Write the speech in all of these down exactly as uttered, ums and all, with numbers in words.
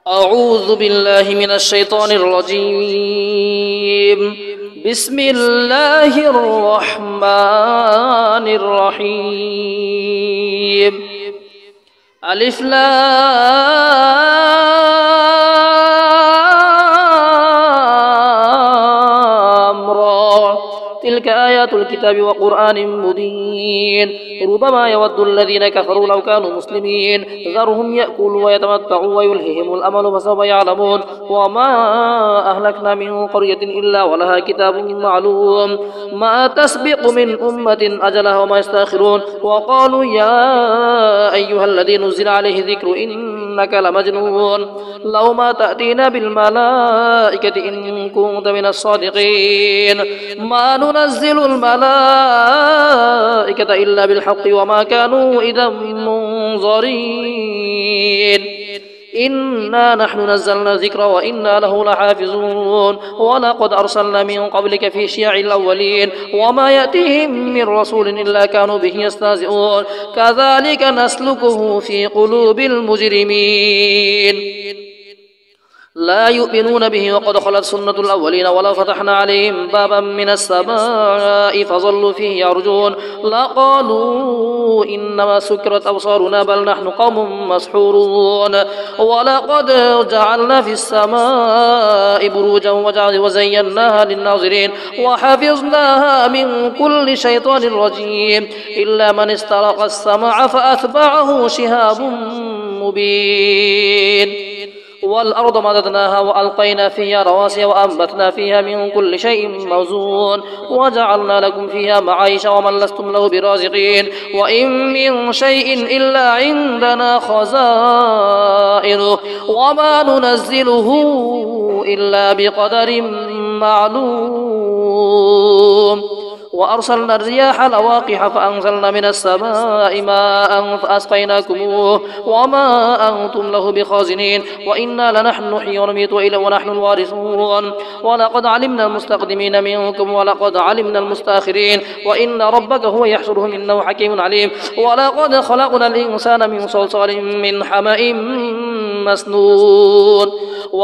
أعوذ بالله من الشيطان الرجيم. بسم الله الرحمن الرحيم. ألف لام را تلك آيات الكتاب وقرآن مبين ربما يود الذين كفروا لو كانوا مسلمين ذرهم يأكلوا ويتمتعوا ويلههم الأمل فسوف يعلمون وما أهلكنا من قرية إلا ولها كتاب معلوم ما تسبق من أمة أجلها وما يستأخرون وقالوا يا أيها الذي نزل عليه ذكر إنك لمجنون لو ما تأتينا بالملائكة إن كنت من الصادقين ما ننزل الملائكة إلا بالحق وما كانوا إذا منظرين إنا نحن نزلنا الذكر وإنا له لحافظون ولقد أرسلنا من قبلك في شيع الأولين وما يأتيهم من رسول إلا كانوا به يستهزئون كذلك نسلكه في قلوب المجرمين لا يؤمنون به وقد خلت سنة الأولين ولو فتحنا عليهم بابا من السماء فظلوا فيه يرجون لقالوا إنما سكرت أبصارنا بل نحن قوم مسحورون ولقد جعلنا في السماء بروجا وزيناها للناظرين وحفظناها من كل شيطان رجيم إلا من استرق السمع فأتبعه شهاب مبين والأرض مددناها وألقينا فيها رواسي وأنبتنا فيها من كل شيء موزون وجعلنا لكم فيها معايش ومن لستم له برازقين وإن من شيء إلا عندنا خزائنه وما ننزله إلا بقدر معلوم وأرسلنا الرياح لواقح فأنزلنا من السماء ماء فأسقيناكموه وما أنتم له بخازنين وإنا لنحن نحيي ونميت وإلى ونحن الوارثون ولقد علمنا المستقدمين منكم ولقد علمنا المستأخرين وإن ربك هو يحشرهم إنه حكيم عليم ولقد خلقنا الإنسان من صلصال من حمأ مسنون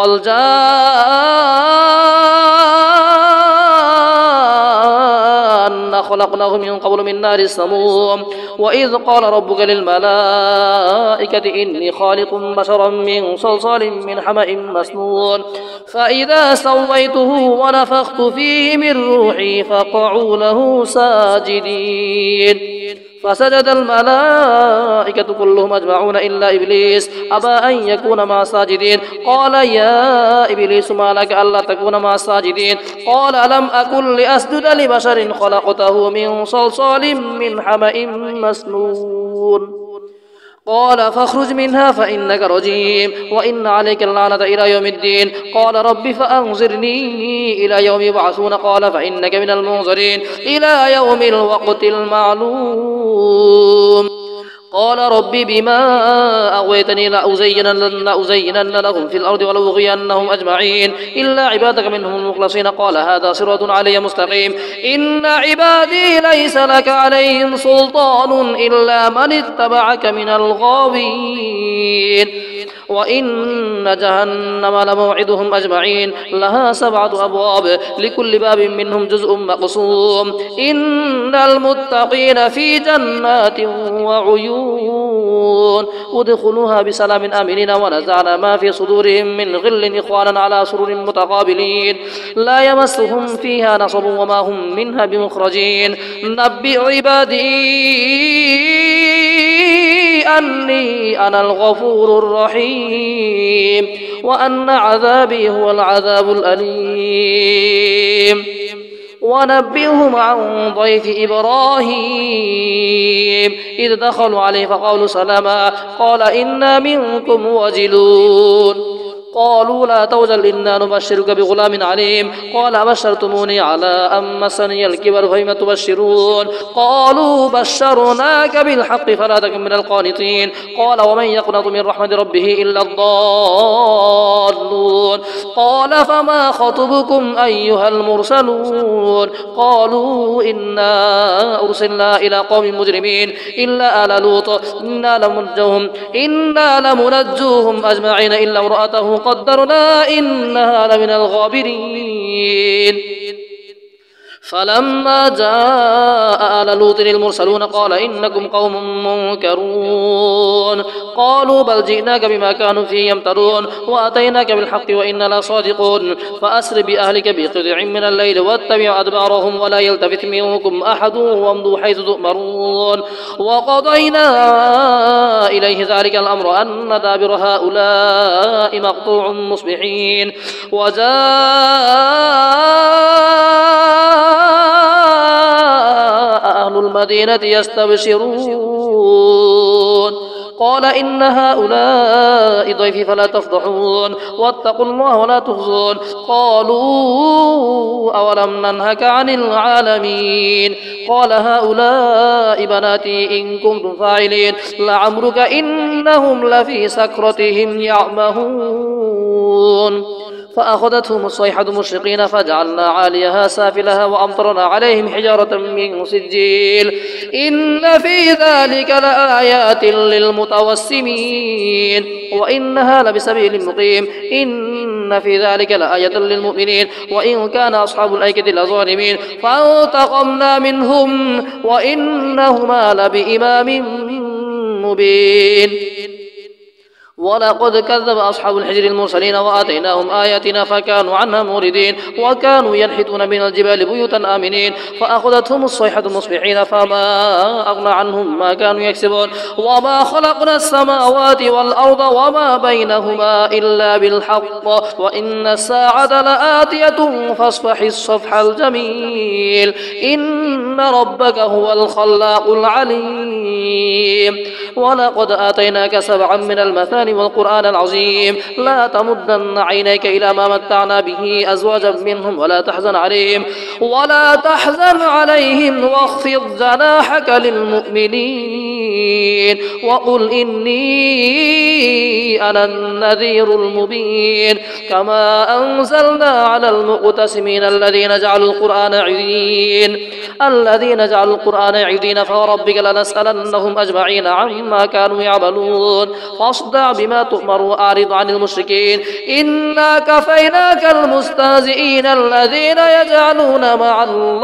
والجان خلقناه من قبل من نار السموم وإذ قال ربك للملائكة إني خالق بشرا من صلصال من حمأ مسنون فإذا سويته ونفخت فيه من روحي فقعوا له ساجدين فسجد الملائكة كلهم أجمعون إلا إبليس أبى أن يكون مع الساجدين قال يا إبليس ما لك ألا تكون مع الساجدين قال ألم أكن لأسجد لبشر خلقته من صلصال من حمأ مسنون قال فاخرج منها فإنك رجيم وإن عليك اللعنة إلى يوم الدين قال رب فأنظرني إلى يوم يبعثون قال فإنك من المنظرين إلى يوم الوقت المعلوم قال رب بما أغويتني لأزينن, لأزينن لهم في الأرض ولأغوينهم أجمعين إلا عبادك منهم المخلصين قال هذا صراط علي مستقيم إن عبادي ليس لك عليهم سلطان إلا من اتبعك من الغاوين وإن جهنم لموعدهم أجمعين لها سبعة أبواب لكل باب منهم جزء مقسوم إن المتقين في جنات وعيون ادخلوها بسلام آمنين ونزعنا ما في صدورهم من غل إخوانا على سرر متقابلين لا يمسهم فيها نصب وما هم منها بمخرجين نبئ عبادي أني أنا الغفور الرحيم وأن عذابي هو العذاب الأليم ونبئهم عن ضيف إبراهيم إذ دخلوا عليه فقالوا سلاما قال إنا منكم وجلون قالوا لا توجل إنا نبشرك بغلام عليم قال أبشرتموني على أن مسني الكبر فبم تبشرون قالوا بشرناك بالحق فلا تكن من القانطين قال ومن يقنط من رحمة ربه إلا الضالون قال فما خطبكم أيها المرسلون قالوا إنا أرسلنا إلى قوم مجرمين إلا آل لوط إنا لمنجوهم إنا لمنجوهم أجمعين إلا امرأته قدرنا إنها لمن الغابرين فلما جاء آل لوط المرسلون قال إنكم قوم منكرون قالوا بل جئناك بما كانوا فيه يمترون وأتيناك بالحق وإننا لصادقون فأسر بأهلك بقطع من الليل واتبع أدبارهم ولا يلتفت منكم أحد وامضوا حيث تؤمرون وقضينا إليه ذلك الأمر أن دابر هؤلاء مقطوع مصبحين وجاء أهل المدينة يستبشرون قال إن هؤلاء ضيفي فلا تفضحون واتقوا الله ولا تخزون قالوا أولم ننهك عن العالمين قال هؤلاء بناتي إن كنتم فاعلين لعمرك إنهم لفي سكرتهم يعمهون فأخذتهم الصيحة مشرقين فجعلنا عاليها سافلها وأمطرنا عليهم حجارة من سجيل إن في ذلك لآيات للمتوسمين وإنها لبسبيل مقيم إن في ذلك لآية للمؤمنين وإن كان أصحاب الأيكة لظالمين فانتقمنا منهم وإنهما لبإمام مبين ولقد كذب أصحاب الحجر المرسلين وآتيناهم آياتنا فكانوا عنها موردين وكانوا ينحتون من الجبال بيوتا آمنين فأخذتهم الصيحة مصبحين فما أغنى عنهم ما كانوا يكسبون وما خلقنا السماوات والأرض وما بينهما إلا بالحق وإن الساعة لآتية فاصفح الصفح الجميل إن ربك هو الخلاق العليم ولقد آتيناك سبعا من المثاني والقرآن العظيم لا تمدن عينيك إلى ما متعنا به أزواجا منهم ولا تحزن عليهم ولا تحزن عليهم واخفض جناحك للمؤمنين وقل إني أنا النذير المبين كما أنزلنا على المقتسمين الذين جعلوا القرآن عظيم الذين جعلوا القرآن عظيم فوربك لنسألنهم أجمعين عما كانوا يعملون فاصدع بما تؤمر وأعرض عن المشركين إنا كفيناك المستهزئين الذين يجعلون مع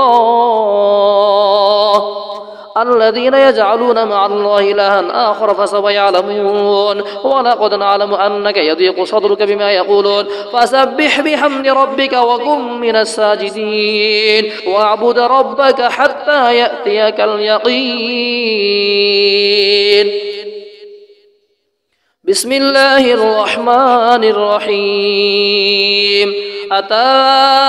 الله الذين يجعلون مع الله إلها آخر فسوف يعلمون ولقد نعلم أنك يضيق صدرك بما يقولون فسبح بحمد ربك وكن من الساجدين واعبد ربك حتى يأتيك اليقين بسم الله الرحمن الرحيم أتى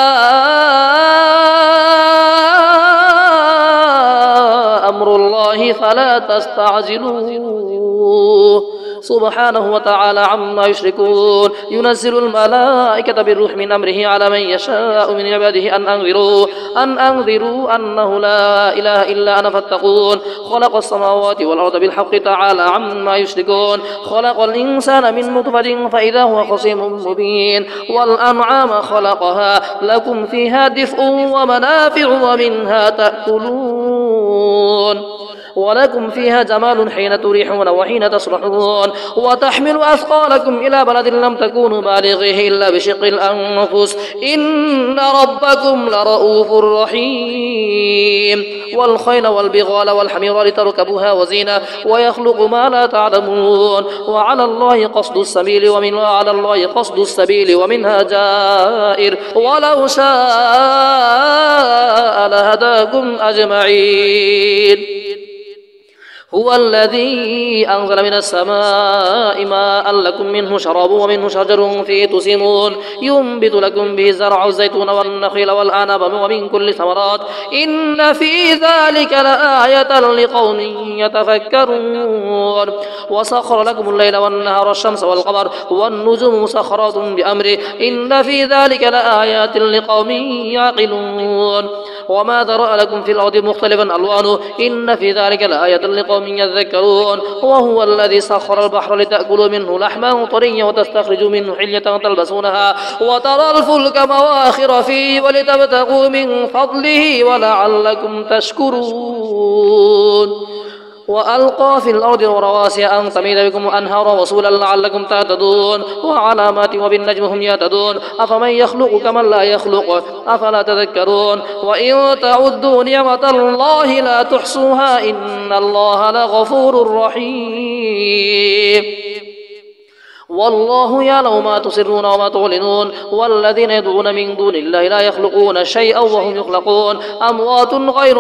أمر الله فلا تستعجلوه سبحانه وتعالى عما يشركون ينزل الملائكة بالروح من أمره على من يشاء من عباده أن أنذروا أن أنذروا أنه لا إله إلا أنا فاتقون خلق السماوات والأرض بالحق تعالى عما يشركون خلق الإنسان من نطفة فإذا هو خصيم مبين والأنعام خلقها لكم فيها دفء ومنافع ومنها تأكلون ولكم فيها جمال حين تريحون وحين تصرحون وتحمل أثقالكم إلى بلد لم تكونوا بالغيه إلا بشق الأنفس إن ربكم لرؤوف رحيم والخيل والبغال والحمير لتركبوها وزينة ويخلق ما لا تعلمون وعلى الله قصد السبيل ومنها على الله قصد السبيل ومنها جائر ولو شاء لهداكم أجمعين هو الذي أنزل من السماء ماء لكم منه شراب ومنه شجر فيه تسيمون ينبت لكم به الزرع والزيتون والنخيل والأعناب ومن كل ثمرات إن في ذلك لآية لقوم يتفكرون وسخر لكم الليل والنهار والشمس والقمر والنجوم مسخرات بأمره إن في ذلك لآيات لقوم يعقلون وما ذرأ لكم في الأرض مختلفا ألوانه إن في ذلك لآية لقوم لقوم يذكرون وهو الذي سخر البحر لتأكلوا منه لحما طريا وتستخرجوا منه حلية تلبسونها وترى الفلك مواخر فيه ولتبتغوا من فضله ولعلكم تشكرون وألقى في الأرض رواسي أن تميد بكم أنهارا وسبلا لعلكم تهتدون وعلامات وبالنجم هم يهتدون أفمن يخلق كمن لا يخلق أفلا تذكرون وإن تعدوا نعمة الله لا تحصوها إن الله لغفور رحيم والله يعلم ما تسرون وما تعلنون والذين يدعون من دون الله لا يخلقون شيئا وهم يخلقون أموات غير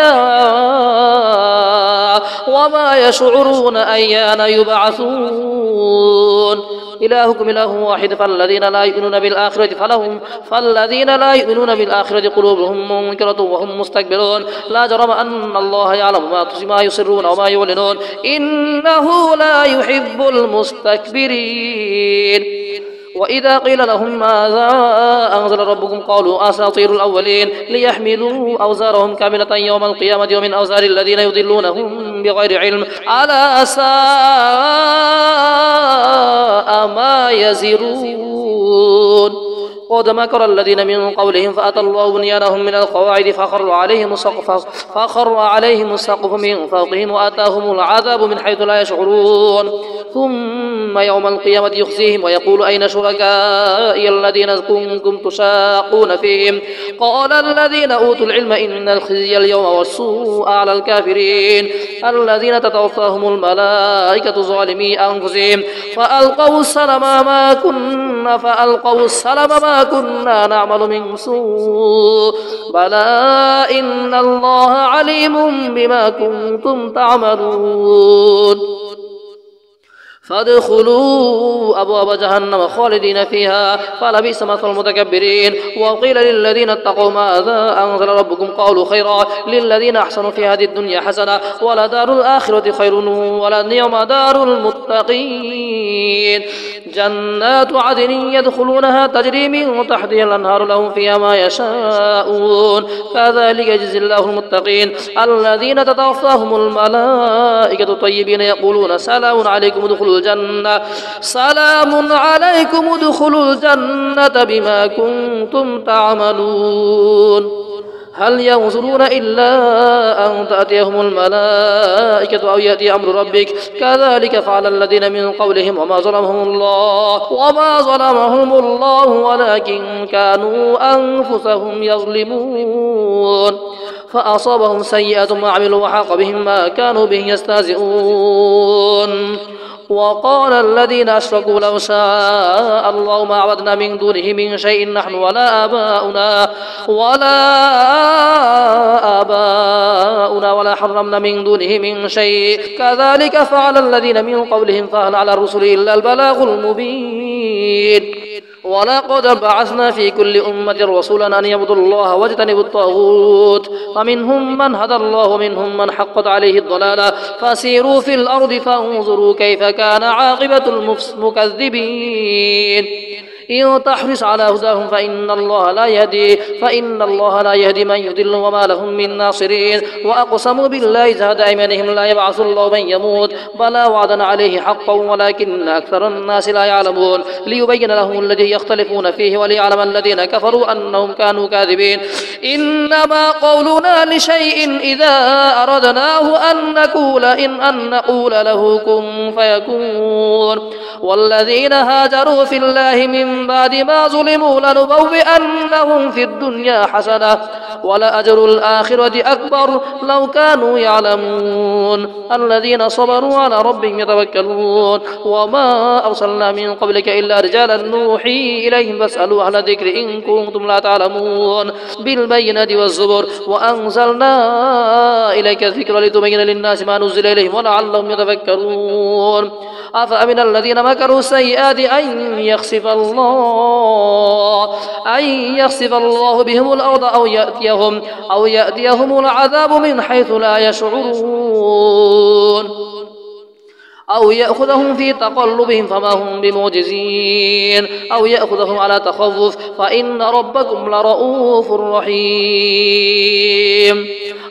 أحياء وما يشعرون أيان يبعثون إلهكم إله واحد فالذين لا يؤمنون بالآخرة فلهم فالذين لا يؤمنون بالآخرة قلوبهم منكرة وهم مستكبرون لا جرم أن الله يعلم ما ما يسرون وما يعلنون إنه لا يحب المستكبرين. وإذا قيل لهم ماذا أنزل ربكم قالوا أساطير الأولين ليحملوا أوزارهم كاملة يوم القيامة ومن أوزار الذين يضلونهم بغير علم ألا ساء ما يزرون. قد مكر الذين من قولهم فأتى الله بنيانهم من القواعد فخر عليهم السقف فخر عليهم السقف من فوقهم وأتاهم العذاب من حيث لا يشعرون ثم يوم القيامة يخزيهم ويقول أين شركائي الذين كنتم تشاقون فيهم قال الذين أوتوا العلم إن الخزي اليوم والسوء على الكافرين الذين تتوفاهم الملائكة ظالمي أنفسهم فألقوا السلم ما كنا فألقوا السلم ما كنا نعمل من سوء بلى إن الله عليم بما كنتم تعملون فادخلوا أبواب جهنم خالدين فيها فلبئس مثوى المتكبرين. وقيل للذين اتقوا ماذا أنزل ربكم قالوا خيرا للذين أحسنوا في هذه الدنيا حسنة ولدار الآخرة خير ولنعم دار المتقين جنات عدن يدخلونها تجري من تحتها الأنهار لهم فيها ما يشاءون كذلك يجزي الله المتقين الذين تتوفاهم الملائكة طيبين يقولون سلام عليكم ادخلوا الجنة سلام عليكم ادخلوا الجنة بما كنتم تعملون هل ينظرون إلا أن تأتيهم الملائكة أو يأتي أمر ربك كذلك فعل الذين من قولهم وما ظلمهم الله وما ظلمهم الله ولكن كانوا أنفسهم يظلمون فأصابهم سيئات ما عملوا وحاق بهم ما كانوا به يستهزئون. وقال الذين أشركوا لو شاء الله ما عبدنا من دونه من شيء نحن ولا آباؤنا ولا آباؤنا ولا حرمنا من دونه من شيء كذلك فعل الذين من قبلهم فهل على الرسل إلا البلاغ المبين. ولقد بعثنا في كل أمة رسولا أن يعبدوا الله واجتنبوا الطاغوت فمنهم من هدى الله ومنهم من حقت عليه الضلالة فسيروا في الأرض فانظروا كيف كان عاقبة المكذبين. إن تحرص على هداهم فإن الله لا يهدي فإن الله لا يهدي من يضل وما لهم من ناصرين. وأقسموا بالله جهد أيمانهم لا يبعث الله من يموت بلى وعدا عليه حقا ولكن أكثر الناس لا يعلمون ليبين لهم الذي يختلفون فيه وليعلم الذين كفروا أنهم كانوا كاذبين. إنما قولنا لشيء إذا أردناه أن نقول إن أن نقول له كن فيكون. والذين هاجروا في الله من بعد ما ظلموا لنبوئنهم في الدنيا حسنة ولأجر الآخرة أكبر لو كانوا يعلمون. الذين صبروا على ربهم يتوكلون. وما أرسلنا من قبلك إلا رجالا نوحي إليهم فاسألوا أهل الذكر إن كنتم لا تعلمون بالبينات والزبر وأنزلنا إليك الذكر لتبين للناس ما نزل إليهم ولعلهم يتفكرون. أفأمن الذين مكروا السيئات أن يخسف الله أن يخسف الله بهم الأرض أو يأتيهم أو يأتيهم العذاب من حيث لا يشعرون أو يأخذهم في تقلبهم فما هم بمعجزين أو يأخذهم على تخوف فإن ربكم لرؤوف رحيم.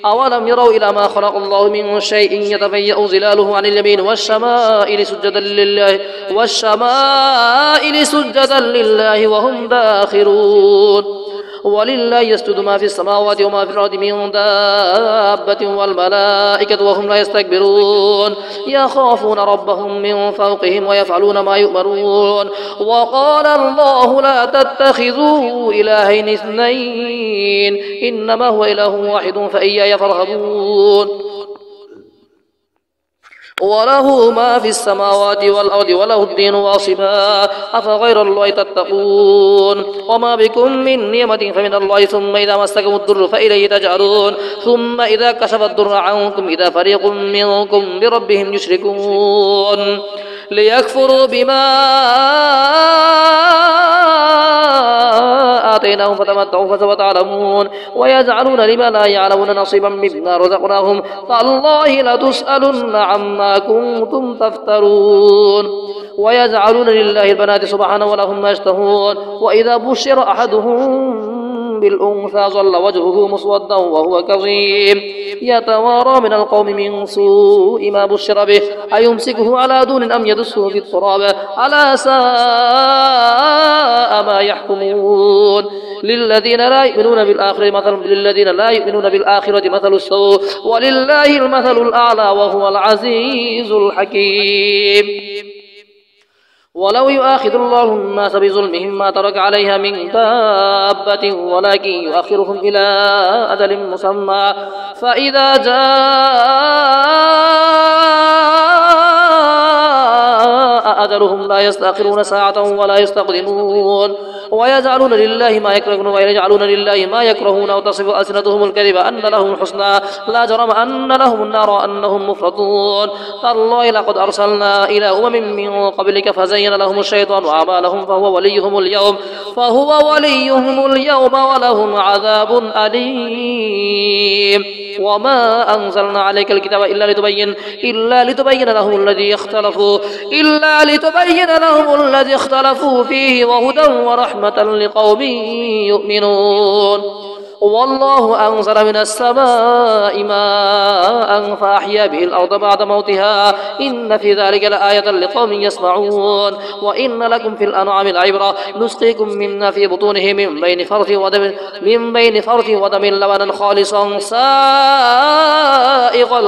أولم يروا إلى ما خلق الله من شيء يتفيأ ظلاله عن اليمين والشمائل سجدا لله والشمائل سجدا لله وهم داخرون ولله يسجد ما في السماوات وما في الأرض من دابة والملائكة وهم لا يستكبرون يخافون ربهم من فوقهم ويفعلون ما يؤمرون وقال الله لا تتخذوا إلهين اثنين إنما هو إله واحد فإياي فارهبون وله ما في السماوات والأرض وله الدين واصبا أفغير الله تتقون وما بكم من نعمة فمن الله ثم إذا مسكم الضر فإليه تجأرون ثم إذا كشف الضر عنكم إذا فريق منكم بربهم يشركون ليكفروا بما آتيناهم فتمتعوا فسوف تعلمون ويجعلون لما لا يعلمون نصيبا مما رزقناهم تالله لتسألن عما كنتم تفترون ويجعلون لله البنات سبحانه ولهم ما يشتهون وإذا بشر أحدهم بالأنثى ظل وجهه مسودا وهو كظيم يتوارى من القوم من سوء ما بشر به أيمسكه على دون أم يدسه في التراب ألا ساء ما يحكمون للذين لا يؤمنون بالآخرة مثل للذين لا يؤمنون بالآخرة مثل السوء ولله المثل الأعلى وهو العزيز الحكيم ولو يؤاخذ الله الناس بظلمهم ما ترك عليها من دابة ولكن يؤخرهم إلى أجل مسمى فإذا جاء أجلهم لا يستأخرون ساعة ولا يستقدمون ويجعلون لله ما يكرهون ويجعلون لله ما يكرهون وتصف ألسنتهم الكذب أن لهم الحسنى لا جرم أن لهم النار وأنهم مفرطون تالله لقد أرسلنا إلى أمم من قبلك فزين لهم الشيطان أعمالهم فهو وليهم اليوم فهو وليهم اليوم ولهم عذاب أليم وما أنزلنا عليك الكتاب إلا لتبين إلا لتبين لهم الذي اختلفوا إلا لتبين لهم الذي اختلفوا فيه وهدى ورحمة لقوم يؤمنون والله أنزل من السماء ماء فأحيا به الأرض بعد موتها إن في ذلك لآية لقوم يسمعون وإن لكم في الأنعام العبرة نسقيكم مما في بطونه من بين فرث ودم من بين فرث ودم لبنا خالصا سائغا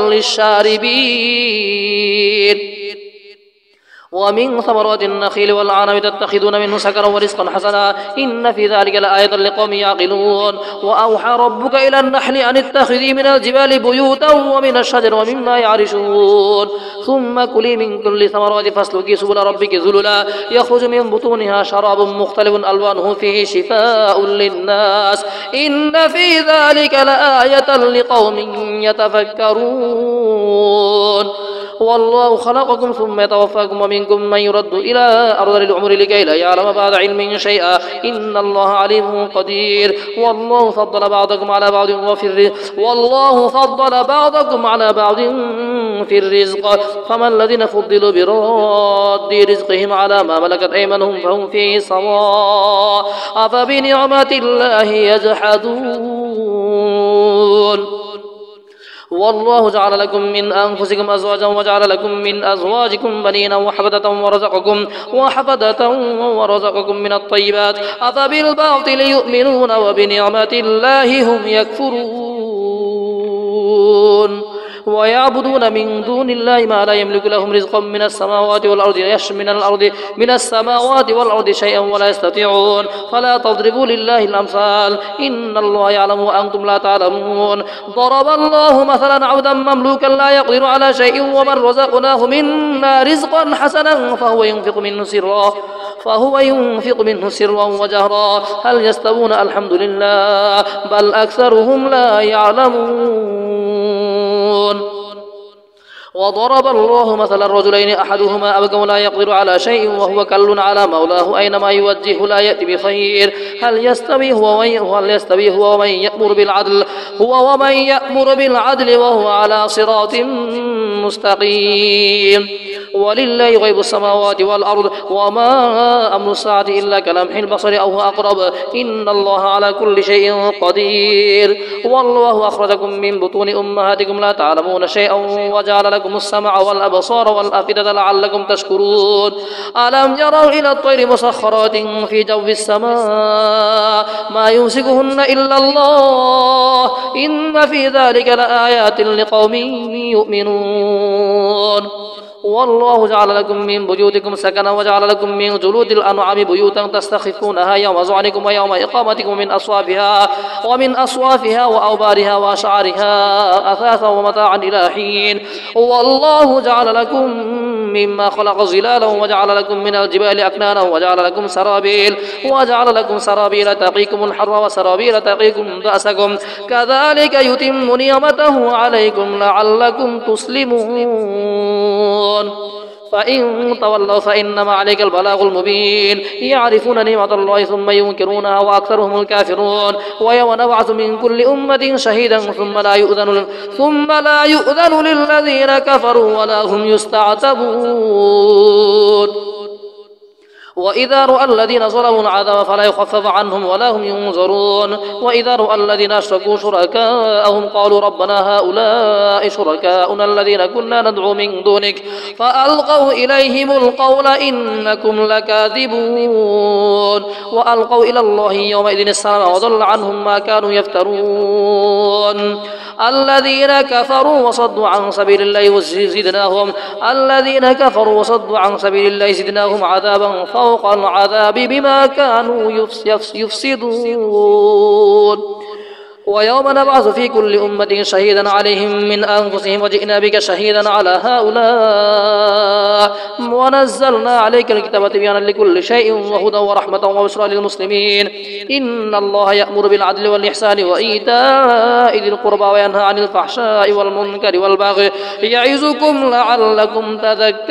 للشاربين ومن ثمرات النخيل والعنب تتخذون منه سكرا ورزقا حسنا إن في ذلك لآية لقوم يعقلون وأوحى ربك إلى النحل أن اتخذي من الجبال بيوتا ومن الشجر ومما يعرشون ثم كلي من كل ثمرات فاسلكي سبل ربك ذللا يخرج من بطونها شراب مختلف ألوانه فيه شفاء للناس إن في ذلك لآية لقوم يتفكرون والله خلقكم ثم يتوفاكم ومنكم من يرد إلى أرض العمر لكي لا يعلم بعد علم شيئا إن الله عليم قدير والله فضل بعضكم على بعض وفي الرزق والله فضل بعضكم على بعض في الرزق فما الذين فضلوا براد رزقهم على ما ملكت أيمانهم فهم فيه سواء أفبنعمة الله يجحدون والله جعل لكم من أنفسكم أزواجا وجعل لكم من أزواجكم بنين وحفدة ورزقكم وحفدة ورزقكم من الطيبات أفبالباطل يؤمنون وبنعمة الله هم يكفرون ويعبدون من دون الله ما لا يملك لهم رزقا من السماوات والأرض يش من الأرض من السماوات والأرض شيئا ولا يستطيعون فلا تضربوا لله الأمثال إن الله يعلم وأنتم لا تعلمون ضرب الله مثلا عبدا مملوكا لا يقدر على شيء ومن رزقناه منا رزقا حسنا فهو ينفق منه سرا فهو ينفق منه سرا وجهرا هل يستوون الحمد لله بل أكثرهم لا يعلمون وضرب الله مثلا رجلين أحدهما أبكم لا يقدر على شيء وهو كل على مولاه أينما يوجهه لا يأتي بخير هل يستوي هو هل يستوي هو ومن يأمر بالعدل هو ومن يأمر بالعدل وهو على صراط مستقيم ولله غيب السماوات والأرض وما أمر الساعة إلا كلمح البصر أو هو أقرب إن الله على كل شيء قدير والله أخرجكم من بطون أمهاتكم لا تعلمون شيئا وجعل لكم السمع والأبصار والأفئدة لعلكم تشكرون ألم يروا إلى الطير مسخرات في جو السماء ما يمسكهن إلا الله إن في ذلك لآيات لقوم يؤمنون والله جعل لكم من بيوتكم سكنا وجعل لكم من جلود الأنعام بيوتا تستخفونها يوم زعنكم ويوم إقامتكم من أصوافها ومن أصوافها وأوبارها وأشعارها أثاثا ومتاعا إلى حين والله جعل لكم مما خلق ظلالا وجعل لكم من الجبال أكنانا وجعل لكم سرابيل وجعل لكم سرابيل تقيكم الحر وسرابيل تقيكم بأسكم كذلك يتم نعمته عليكم لعلكم تسلمون فإن تولوا فإنما عليك البلاغ المبين يعرفون نعمة الله ثم ينكرونها وأكثرهم الكافرون ويوم نبعث من كل أمة شهيدا ثم لا يؤذن ثم لا يؤذن للذين كفروا ولا هم يستعتبون وإذا رأى الذين ظلموا العذاب فلا يخفف عنهم ولا هم ينظرون وإذا رأى الذين أشركوا شركاءهم قالوا ربنا هؤلاء شركاؤنا الذين كنا ندعو من دونك فألقوا إليهم القول إنكم لكاذبون وألقوا إلى الله يومئذ السلام وضل عنهم ما كانوا يفترون الذين كفروا وصدوا عن سبيل الله زدناهم الذين كفروا وصدوا عن سبيل الله زدناهم عذابا فوق العذاب بما كانوا يفسدون ويوم نبعث في كل أمة شهيدا عليهم من أنفسهم وجئنا بك شهيدا على هؤلاء ونزلنا عليك الكتاب تبيانا لكل شيء وهدى ورحمة وبشرى للمسلمين إن الله يأمر بالعدل والإحسان وإيتاء ذي القربى وينهى عن الفحشاء والمنكر والبغي يعظكم لعلكم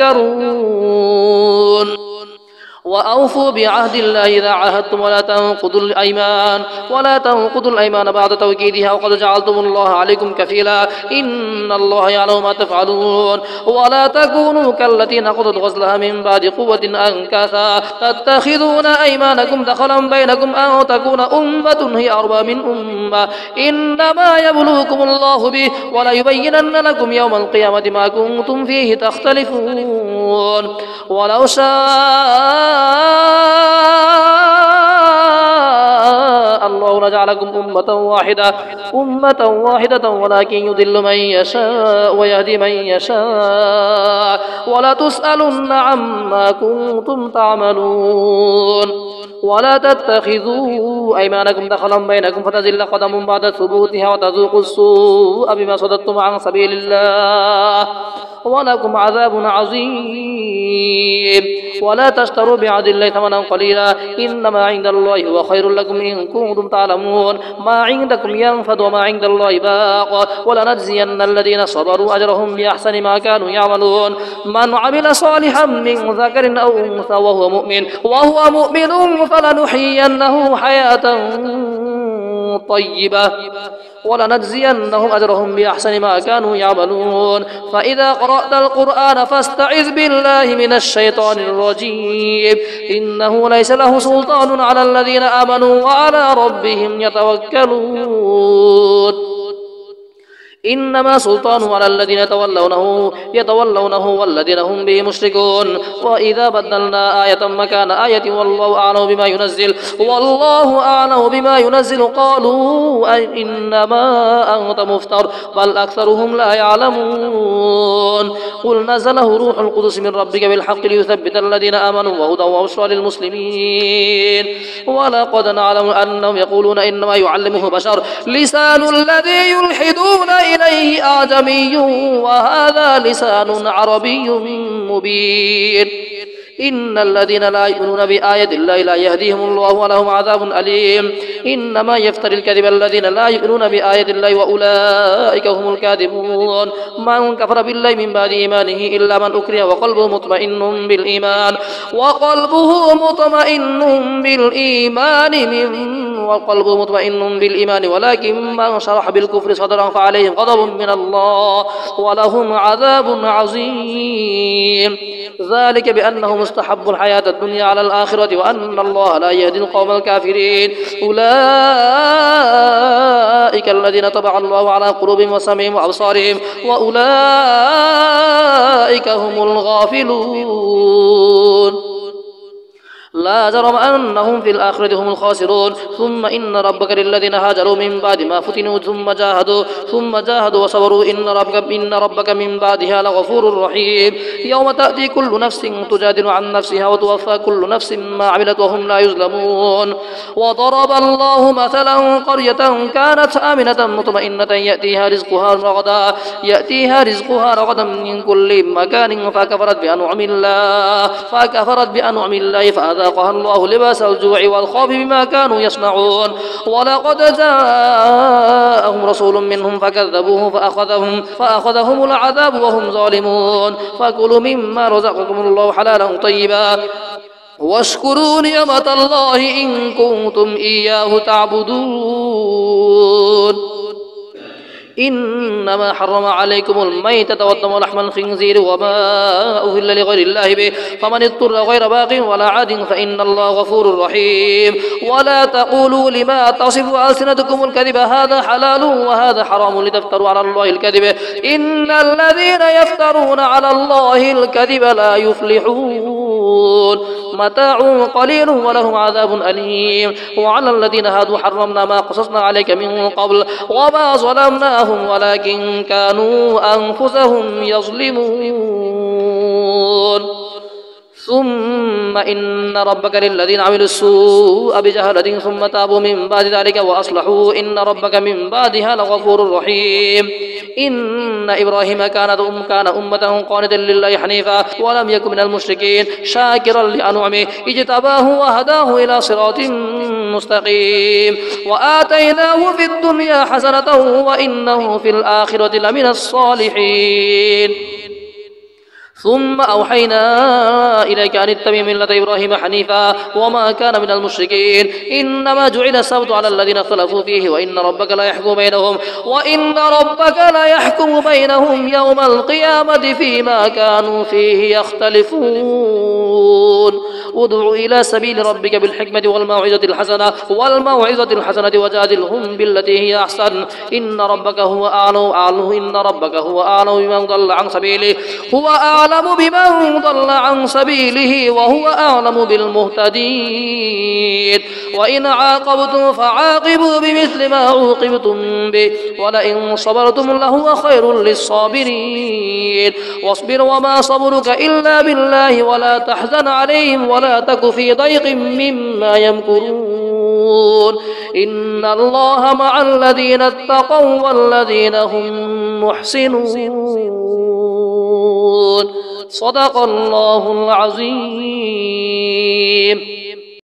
تذكرون وأوفوا بعهد الله إذا عاهدتم ولا تنقضوا الأيمان ولا تنقضوا الأيمان بعد توكيدها وقد جعلتم الله عليكم كفيلا إن الله يعلم ما تفعلون ولا تكونوا كالتي نقضت غزلها من بعد قوة أنكاثا تتخذون أيمانكم دخلا بينكم أن تكون أمة هي أربى من أمة إنما يبلوكم الله به ولا يبينن لكم يوم القيامة ما كنتم فيه تختلفون ولو شاء الله لجعلكم أمة واحدة أمة واحدة ولكن يضل من يشاء ويهدي من يشاء ولا تسألن عما كنتم تعملون ولا تتخذوا أيمانكم دخلا بينكم فتزل قدم بعد ثبوتها وتذوقوا السوء بما صددتم عن سبيل الله ولكم عذاب عظيم ولا تشتروا بعهد الله ثمنا قليلا إنما عند الله هو خير لكم إن كنتم تعلمون ما عندكم ينفد وما عند الله باق ولنجزين الذين صبروا أجرهم بأحسن ما كانوا يعملون من عمل صالحا من ذكر أو أنثى وهو مؤمن وهو مؤمن فلنحيينه حياة طيبة ولنجزينهم أجرهم بأحسن ما كانوا يعملون فإذا قرأت القرآن فاستعذ بالله من الشيطان الرجيم إنه ليس له سلطان على الذين آمنوا وعلى ربهم يتوكلون إنما سلطانه على الذين يتولونه يتولونه والذين هم به مشركون وإذا بدلنا آية مكان آية والله أعلم بما ينزل والله أعلم بما ينزل قالوا إنما أنت مفتر بل أكثرهم لا يعلمون قل نزله روح القدس من ربك بالحق ليثبت الذين آمنوا وهدى وبشرى للمسلمين ولقد نعلم أنهم يقولون إنما يعلمه بشر لسان الذي يلحدون إليه أعجمي وهذا لسان عربي مبين إن الذين لا يؤمنون بآية الله لا يهديهم الله ولهم عذاب أليم إنما يفتري الكذب الذين لا يؤمنون بآية الله وأولئك هم الكاذبون من كفر بالله من بعد إيمانه إلا من أكره وقلبه مطمئن بالإيمان وقلبه مطمئن بالإيمان من والقلب مطمئن بالإيمان ولكن من شرح بالكفر صدرا فعليهم غضب من الله ولهم عذاب عظيم ذلك بأنهم استحبوا الحياة الدنيا على الآخرة وأن الله لا يهدي القوم الكافرين أولئك الذين طبع الله على قلوبهم وسمعهم وأبصارهم وأولئك هم الغافلون لا جرم أنهم في الآخرة هم الخاسرون ثم إن ربك للذين هاجروا من بعد ما فتنوا ثم جاهدوا ثم جاهدوا وصبروا إن ربك إن ربك من بعدها لغفور رحيم يوم تأتي كل نفس تجادل عن نفسها وتوفى كل نفس ما عملت وهم لا يظلمون وضرب الله مثلا قرية كانت آمنة مطمئنة يأتيها رزقها رغدا يأتيها رزقها رغدا من كل مكان فكفرت بأنعم الله فكفرت بأنعم الله فأذاقها الله لباس الجوع والخوف بما كانوا يصنعون ولقد جاءهم رسول منهم فكذبوه فأخذهم فأخذهم العذاب وهم ظالمون فكلوا مما رزقكم الله حلالا طيبا واشكروا نعمة الله إن كنتم إياه تعبدون إنما حرم عليكم الميتة والدم ولحم الخنزير وما أهل لغير الله به فمن اضطر غير باغ ولا عاد فإن الله غفور رحيم ولا تقولوا لما تصف ألسنتكم الكذب هذا حلال وهذا حرام لتفتروا على الله الكذب إن الذين يفترون على الله الكذب لا يفلحون متاع قليل ولهم عذاب أليم وعلى الذين هادوا حرمنا ما قصصنا عليك من قبل وما ظلمناهم ولكن كانوا أنفسهم يظلمون ثم إن ربك للذين عملوا السوء بجهالة ثم تابوا من بعد ذلك وأصلحوا إن ربك من بعدها لغفور رحيم إن إبراهيم كانت أم كان أمة قانتا لله حنيفا ولم يكن من المشركين شاكرا لأنعمه اجتباه وهداه إلى صراط مستقيم وآتيناه في الدنيا حسنة وإنه في الآخرة لمن الصالحين ثم أوحينا إليك أن اتبع ملة إبراهيم حنيفا وما كان من المشركين إنما جعل السبت على الذين اختلفوا فيه وإن ربك لا يحكم بينهم وإن ربك لا يحكم بينهم يوم القيامة فيما كانوا فيه يختلفون ادع إلى سبيل ربك بالحكمة والموعظة الحسنة والموعظة الحسنة وجادلهم بالتي هي أحسن إن ربك هو أعلم أعلم إن ربك هو أعلم بمن ضل عن سبيله هو أعلم بمن ضل عن سبيله وهو أعلم بالمهتدين وإن عاقبتم فعاقبوا بمثل ما عوقبتم به ولئن صبرتم لهو خير للصابرين واصبر وما صبرك إلا بالله ولا تحزن عليهم ولا تك في ضيق مما يمكرون إن الله مع الذين اتقوا والذين هم محسنون صدق الله العظيم.